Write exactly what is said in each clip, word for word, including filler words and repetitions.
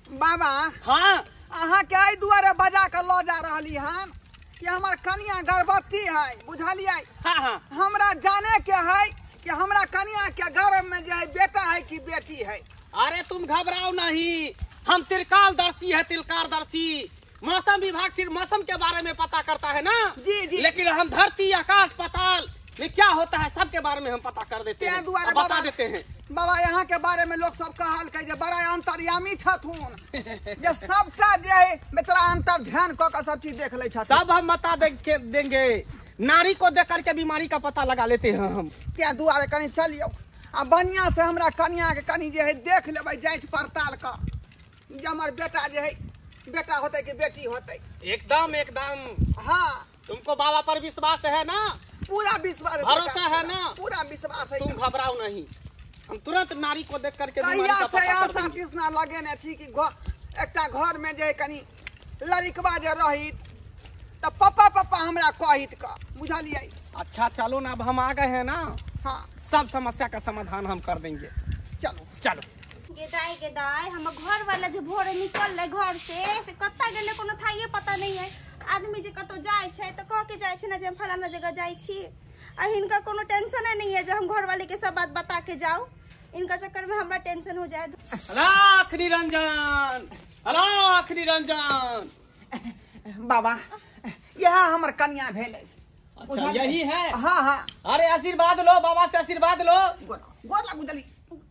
बाबा हाँ अहाँ के आई दुआरे बजा के लो जा रही हन कि हमार कन्या गर्भवती है बुझलिए। हाँ हाँ हमरा जाने के है कि हमरा कन्या के गर्भ में जो है बेटा है कि बेटी है। अरे तुम घबराओ नहीं, हम तिलकालदर्शी है तिलकारदर्शी। मौसम विभाग सिर्फ मौसम के बारे में पता करता है ना जी जी, लेकिन हम धरती आकाश पाताल में क्या होता है सबके बारे में हम पता कर देते हैं, दुआरे बता देते हैं। बाबा यहाँ के बारे में लोग सब कहल के जे बड़ा अंतर्यामी छथुन जे सबटा जे है बेचारा अंतर ध्यान क के सब चीज देख ले छथुन। सब हम बता दे, देंगे। नारी को देख करके बीमारी का पता लगा लेते हैं हम। त्या दुआरे कनी चलियो आ बढ़िया से हमरा कन्या के कनी जे है देख लेबै जांच पड़ताल का जे हमर बेटा जे है बेटा होते कि बेटी होते। एकदम एकदम। हाँ तुमको बाबा पर विश्वास है ना? पूरा विश्वास भरोसा है ना? पूरा विश्वास है। तुम घबराओ नहीं, हम तुरंत नारी को देख करके बीमारी कहिया का से पता कर आशा देंगे। कृष्णा लगेने छी कि एकटा घर में जे कनी लड़कबा जे रही तो पापा पापा हमरा कहित का बुझलिए। अच्छा चलो ना, अब हम आ गए हैं ना, हाँ सब समस्या का समाधान हम कर देंगे। चलो चलो गेदाई गेदाई हम घर वाला जो भोरे निकल ले घर से से कत्ता गेले कोनो थाइए पता नहीं है। आदमी जे कतो जाय छै त कह के जाय छै ना जे हम फलाना जगह जाय छी आ इनका कोनो टेंशन नहीं है जो हम घर वाले के सब बात बता के जाओ। इनका चक्कर में हमरा टेंशन हो जाए। लाख निरंजन, लाख निरंजन। बाबा यह हमर कन्या भेले। अच्छा यही है? हाँ हाँ। अरे आशीर्वाद लो, बाबा से आशीर्वाद लो। गोला गुजली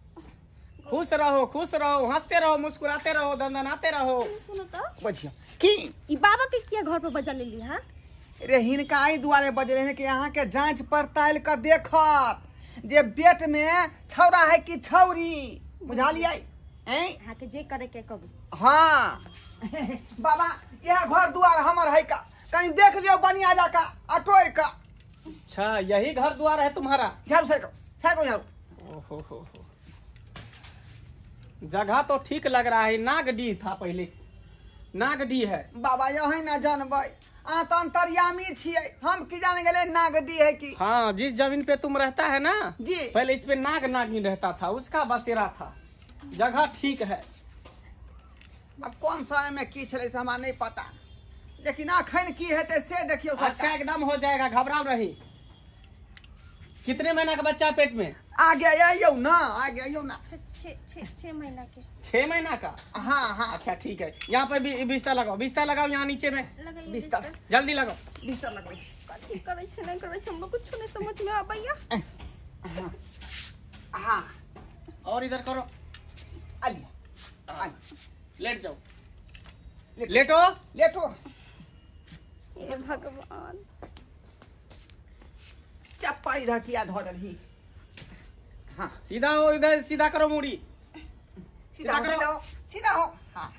खुश रहो खुश रहो, हंसते रहो, मुस्कुराते रहो, दंदनाते रहो। सुनो तो बजियो की ई बाबा के किया घर पर बजा लेली। हां रे हिनका आई दुआरे बजले हैं कि यहाँ के जांच पड़ताल कर देखत जे पेट में छौरा है कि छौरी बुझलिए। हैं हां के जे करे के कबू। हाँ बाबा यह घर दुआर हमर है का कहीं देख लियो बनिया जाका अटोय का। अच्छा यही घर द्वार है तुम्हारा? झाड़ू से को छाको झाड़ू। ओहो हो हो, जगह तो ठीक लग रहा है। नागडी था पहले, नागडी है। बाबा यही ना जानबै आ तो अंतर्यामी छियै हम की जान गेले नागडी है कि। हाँ जिस जमीन पे तुम रहता है ना जी पहले इस पे नाग नागिन रहता था, उसका बसेरा था। जगह ठीक है। अब कौन सा में की छले से हमरा नहीं पता, लेकिन अखन की हेते से देखियो। अच्छा एकदम हो जाएगा, घबराओ नहीं। कितने महीना का बच्चा पेट में? आगे आइयो ना आगे आइयो ना। छह महीना के। छह महीना का? हाँ हाँ। अच्छा ठीक है, यहाँ पे भी बिस्तर लगाओ, बिस्तर लगाओ यहाँ नीचे में। बिस्तर जल्दी लगाओ। बिस्तर लगबै कथी करे छै नहीं करे छै हम लोग कुछ नहीं समझ में आबैया। हाँ हाँ और इधर करो, आलिया लेट जाओ, लेटो लेटो। हे भगवान चप्पा इधर किया धो डलही। हाँ सीधा हो, इधर सीधा करो मूड़ी, सीधा हो सीधा हो सीधा हो। हाँ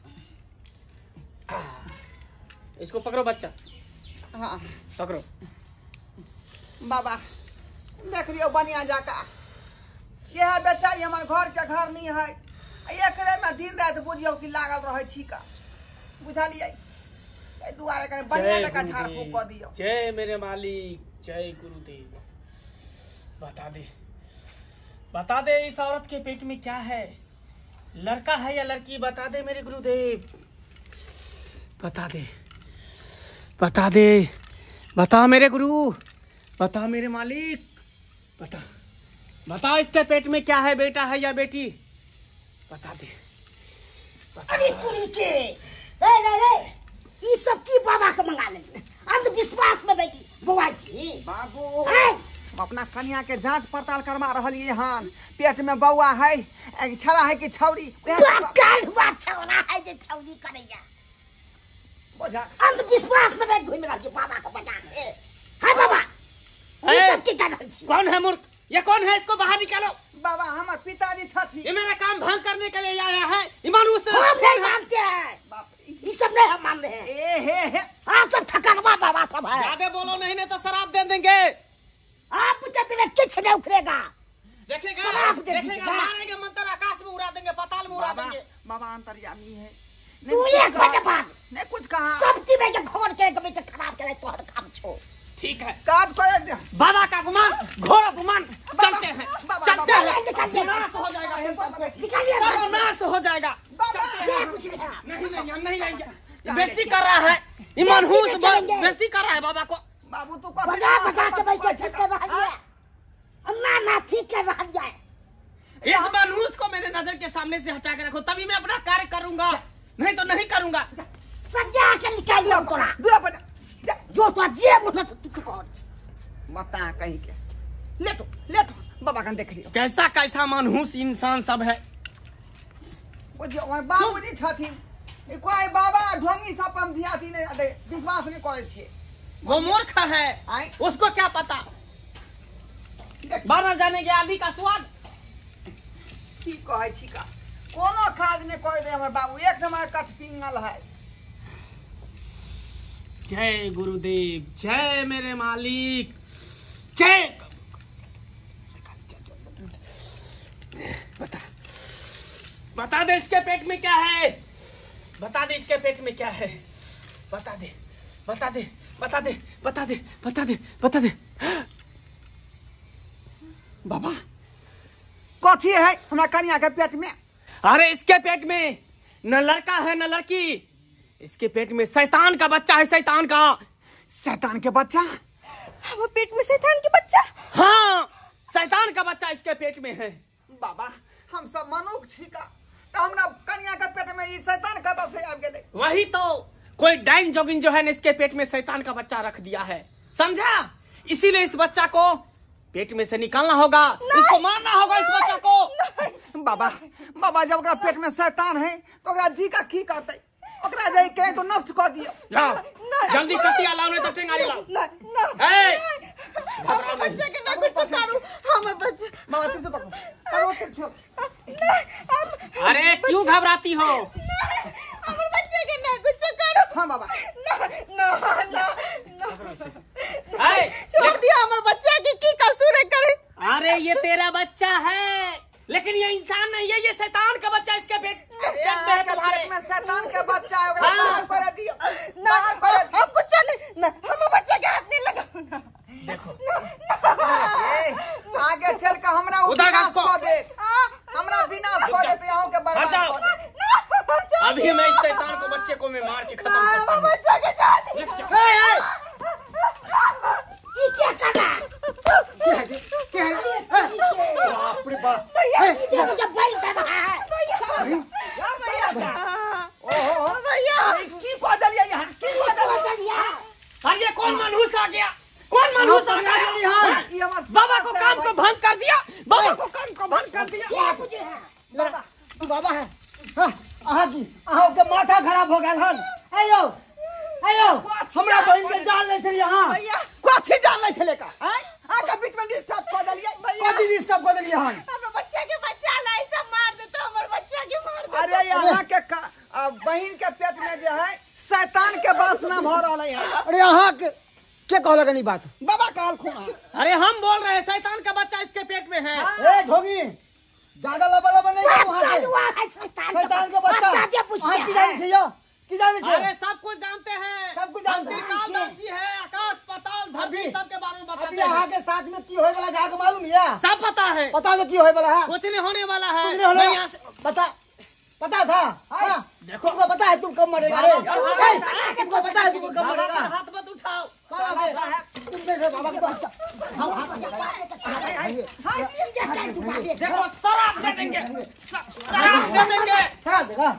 इसको पकड़ो बच्चा, हाँ पकड़ो। बाबा देख लियो बनिया जाका यह बेचारी हमार घर के घर नहीं है। एकरे में दिन रात बुझियो कि लागल रहे छी का बुझलिए। ए दुआरे करे बनिया जाका झाड़ फूक कर दियो। जय मेरे मालिक, जय गुरुदेव। बता दे बता दे इस औरत के पेट में क्या है, लड़का है या लड़की? बता दे मेरे गुरुदेव, बता दे बता दे बता मेरे गुरु, बता मेरे मालिक, बता बता इसके पेट में क्या है, बेटा है या बेटी? बता दे बता। अरे कुड़ी के रे रे रे ये सब की बाबा के मंगा ले अंधविश्वास में बैठी बुआ जी। बाबू अपना कन्या के जांच पड़ताल करवा रही हन, पेट में बौआ है छड़ा है कि छौरी। काल बात छौरा है जे छौरी करैया बोझा अंधविश्वास में बैठ घूम रहा जो बाबा को बचा के। हां बाबा ये सब की कर छी। कौन है मूर्ख? ये कौन है? इसको बाहर निकालो। बाबा हमार पिताजी छथी। ये मेरा काम भंग करने के लिए आया है। इमानुस हम नहीं मानते हैं, ये सब नहीं हम मानते हैं। ए हे हे हां सब ठकरवा बाबा सब है। ज्यादा बोलो नहीं, नहीं तो शराब दे देंगे। आप तो में कुछ नहीं उखड़ेगा। देखेगा शराब दे देखेगा, दीजिएगा। मारेंगे मंत्र आकाश में उड़ा देंगे, पाताल में उड़ा बाबा देंगे। बाबा अंतर्यामी है। तू एक बजे बाद नहीं कुछ कहा। सब चीज में घोर के कभी तो खराब करे तो हर काम छो। ठीक है काज करे दे बाबा का अपमान घोर अपमान चलते हैं बाबा, चलते बाबा, हैं नाश हो जाएगा निकालिए सर्वनाश हो जाएगा बाबा क्या कुछ नहीं है। नहीं नहीं हम नहीं लेंगे बेइज्जती कर रहा है ये मनहूस बेइज्जती नहीं करेंगे। बेइज्जती कर रहा है बाबा को बाबू तू बजा बजा के बैठे ठीक कर रहा है ना ना ठीक कर रहा है। इस मनहूस को मेरे नजर के सामने से हटा के रखो तभी मैं अपना कार्य करूंगा नहीं तो नहीं करूंगा सजा के निकालिए हम तोरा दुआ पर जा, जो तो जे मुना तो तू कौन बता कहीं के ले तो ले तो बाबा का देख लियो कैसा कैसा मनहूस इंसान सब है वो जो हमारे बाबूजी छथिन ई कोई बाबा ढोंगी सब हम धियाती नहीं अदे विश्वास नहीं करे छे वो मूर्ख है आए उसको क्या पता बाहर जाने के आदि का स्वाद की कहे छी का कोनो खाद ने कह दे हमर बाबू एक नंबर कट पिंगल है जय गुरुदेव जय मेरे मालिक जय बता बता दे इसके पेट में क्या है बता दे इसके पेट में क्या है बता दे बता दे बता दे बता दे बता दे बता दे बाबा कथी है हमरा कन्या के पेट में अरे इसके पेट में न लड़का है न लड़की इसके पेट में शैतान का बच्चा है शैतान का शैतान के बच्चा हम पेट में शैतान की बच्चा हाँ शैतान का बच्चा इसके पेट में है बाबा हम सब मनुख छी का तो हमरा कन्या के पेट में ई शैतान कतऽ से आबि गेलै वही तो कोई डाइन जोगिन जो है ना इसके पेट में शैतान का बच्चा रख दिया है समझा इसीलिए इस बच्चा को पेट में से निकालना होगा इसको मारना होगा इस बच्चा को बाबा बाबा जब ओकरा पेट में शैतान है तो ओकरा जी का की करतै ओकरा जाई कहीं तो नष्ट कर दियो लाओ जल्दी कटिया लाओ नहीं तो टेंगारी लाओ ए, हम बच्चे के ना कुछ करू हम बच्चे बाबा तू से पकड़ अरे ते छोड़ अरे क्यों घबराती हो हम बच्चे के ना कुछ करू हां बाबा ना ना ना ए, छोड़ दिया हमारे बच्चे की की कसूर है करे अरे ये तेरा बच्चा है लेकिन ये इंसान नहीं है ये शैतान का बच्चा इसके पेट पेट में है तुम्हारे पेट में शैतान के बच्चा है ओकरा हाँ। बाहर कर दियो ना बाहर कर दियो हम कुछ नहीं ना हम बच्चे के हाथ नहीं लगाओ ना देखो ए, आगे चल के हमरा उधर विनाश घास को। कर दे हमरा विनाश कर दे तो के बर्बाद जाओ। कर दे अभी मैं इस शैतान को बच्चे को मैं मार के खत्म करता हूँ बच्चे के जान लेके चलो। ए ए ये क्या कर रहा क्या है क्या है बाप रे बाप है सीधे मुझे बैल कर रहा है ओहो भैया की को दलिया यहां की को दलिया और ये कौन मनहूस आ गया कौन मनहूस आ गया हाँ? ये हमार बाबा को काम को भंग कर दिया बाबा को काम को भंग कर दिया क्या कुछ है बाबा बाबा है हाँ, अहाँ की अहाँ के माथा खराब हो गेल हन आयो आयो हमरा बहन के जान ले छलिए अहाँ भैया कथी जान ले छले का हैं आके बीच में डिस्टर्ब कर दलिया भैया कथी डिस्टर्ब कर देलिए हन हमारे बच्चे के बच्चा लाई सब मार दे तो हमारे बच्चे के मार दे अरे यहाँ के का- आ, बहिन के पेट में जो है शैतान के वासना भर रहा है अरे अहाँ के के कहलक नहीं बात बाबा काल खुआ अरे हम बोल रहे हैं शैतान का बच्चा इसके पेट में है ए ढोंगी ज्यादा लबा लबा नहीं करो वहाँ के हुआ है शैतान शैतान के बच्चा बच्चा के पूछ अहाँ की जाने से यो की जाने से अरे सब कुछ जानते हैं सब कुछ जानते हैं। हम त्रिकालदर्शी है आकाश पाताल धरती अभी- सबके बारे में अभी बताते अहाँ हैं के साथ में की होए वाला जाके मालूम है सब पता है पता जो की होए वाला है कुछ नहीं होने वाला है कुछ नहीं होने मैं वाला। यहाँ से पता पता था हाँ देखो। तुमको पता है तुम कब मरेगा रे बाबा, ए, तुमको पता है तुम कब बाबा मरेगा पर हाथ मत उठाओ बाबा है तुम में से बाबा के पास हम देखो शराब दे देंगे श- शराब दे देंगे शराब देगा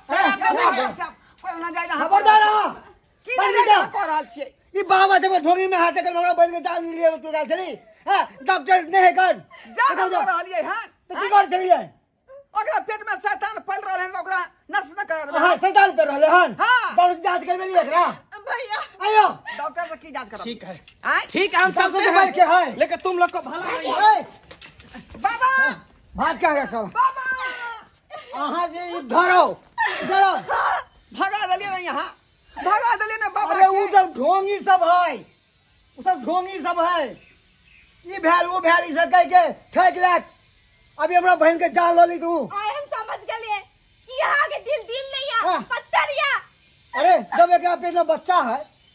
खबरदार खबरदार रहो की बंद नहीं कर। कर रहल छियै ई बाबा जब ढोंगी में हाथ कर हमरा बन के जान लिए तू डाल चली हां डॉक्टर नहीं कर जान देखो कर जा। रहलियै हन तो की कर चलिए ओकरा पेट में शैतान फैल रहल है ओकरा नष्ट न कर हां शैतान पे रहले हन हाँ। बहुत जांच कर लिए एकरा भैया आयो डॉक्टर से की जांच कर ठीक है आय ठीक है हम सब चलते कुछ बैठ के हैं है लेकिन तुम लोग को भला नहीं ए, बाबा भाग क्या है सब बाबा अहाँ जे ई धरो धरो भगा दलिए ना यहाँ भगा दलिए ना बाबा अरे वो के। सब ढोंगी सब है वो सब ढोंगी सब है ई भेल वो भेल ई सब कह के ठेक लेत अभी हमरा बहन के जान लो ली तू आए हम समझ गए कि यहाँ के दिल दिल नहीं है हाँ। पत्थर या अरे जब एक पेट में बच्चा है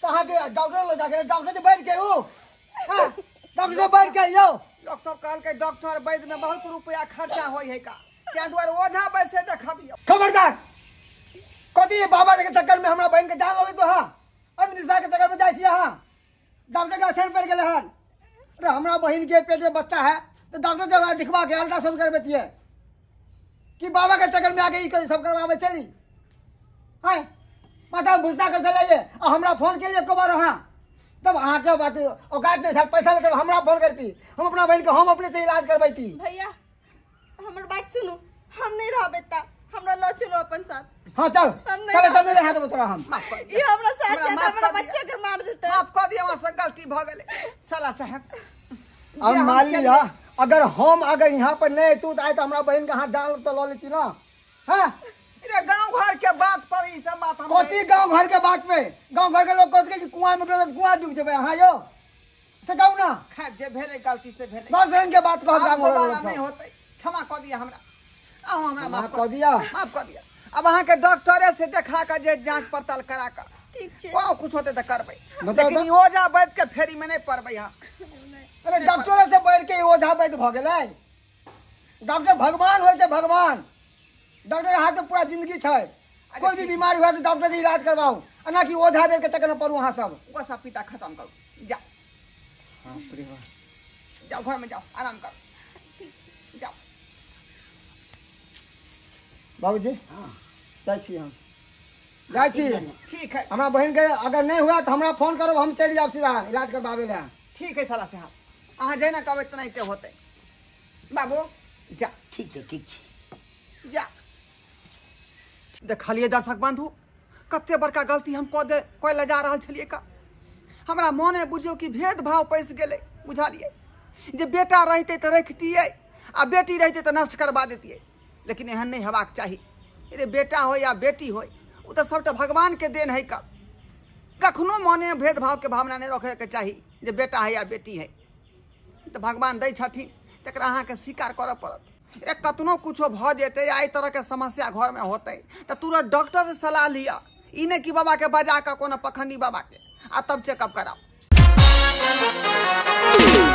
कहाँ के डॉक्टर ले जाके डॉक्टर से बैठ के हो हाँ, डॉक्टर से बैठ के यो लोग सब कहल के डॉक्टर वैद्य में बहुत रुपया खर्चा होई है का क्या द्वार ओझा वैसे देखबियो खबरदार कथी बाबा के चक्कर में हमरा बहन के जान ले तो हां अंधविश्वास के चक्कर में जाई छी हां डॉक्टर का असर पड़ गेले हन अरे हमरा बहन के पेट में बच्चा है तो डॉक्टर जगह दिखवा के अल्ट्रासाउंड करबेती है कि बाबा के चक्कर में आके ई सब करवावे चली हां माता बुझता कर चलाइए और हमरा फोन के लिए कबर हां तब अहाँ के बात औकात नहीं साथ पैसा लेकर हमरा फोन करती हम अपना बहन के हम अपने से इलाज करबैती भैया हमर बात सुनो हम नहीं रहबे ता हमरा लो चलो अपन साथ हां चल चल तब नहीं रहत तोरा हम ये हमरा साथ है हमरा बच्चे के मार देते माफ कर दिया वहां से गलती भ गेले साला साहब अब मान लिया अगर हम अगर यहाँ पर नहीं तू तो आए तो हमरा बहन के हाथ डाल तो लो लेती ना हां इधर गांव घर के बात पर ई सब बात हम कोती गांव घर के बात पे गांव घर के लोग कहते कि कुआं में डूब कुआं डूब जेबे हां यो से कहू ना खैर जे भेले गलती से भेले दस रंग के बात कह गांव दोबारा घर नहीं होतै क्षमा कर दिया हमरा आ हमरा माफ माफ कर दिया माफ कर दिया अब अहाँ के डॉक्टरे से देखा कर जे जांच पड़ताल करा कर ठीक छे कोनो कुछ होते त करबै बताओ लेकिन तो। ओझा बैठ के फेरी में नहीं पड़बै हां अरे डॉक्टर से बैठ के ओझा बैठ भ गेलै डॉक्टर भगवान होय छै भगवान डॉक्टर के हाथ में पूरा जिंदगी छै कोई भी बीमारी हुआ तो डॉक्टर से इलाज करवाओ ना कि ओझा बैठ के चक्कर में पड़ू अहाँ सब वो सब पिता खत्म करो जा हां परिवार जाओ घर में जाओ आराम करो जाओ बाबूजी हां जाइ छी हम जाइ छी ठीक है हमरा बहन के अगर नहीं हुआ तो हमरा फोन करो हम चल जाब सीधा इलाज करवावे ले ठीक है साला साहब अहाँ जेना कहबै तना ते होतै बाबू जा ठीक है ठीक है जा देखलिए दर्शक बंधु कते बड़का गलती हम कऽ दे कोई ले जा रहल छलिए का हमरा मोने बुझियो कि भेदभाव पैस गेलै बुझलिए जे बेटा रहते तो रखतिए आ बेटी रहते तो नष्ट करवा देतिए लेकिन एहन नहीं हेबाक चाही अरे बेटा हो या बेटी हो वो तो सबटा भगवान के देन है का कखनो मोने भेदभाव के भावना नहीं रखे के चाही जे बेटा है या बेटी है तो भगवान दै छथिन तकरा अहाँके स्वीकार करऽ पड़त एक कतनो कुछो भ जेतै आ एहि तरह के समस्या घर में होतै तो तुरंत डॉक्टर से सलाह लिया ई नहीं कि बाबा के बजा के कोनो पखंडी बाबा के आ तब चेकअप कराओ।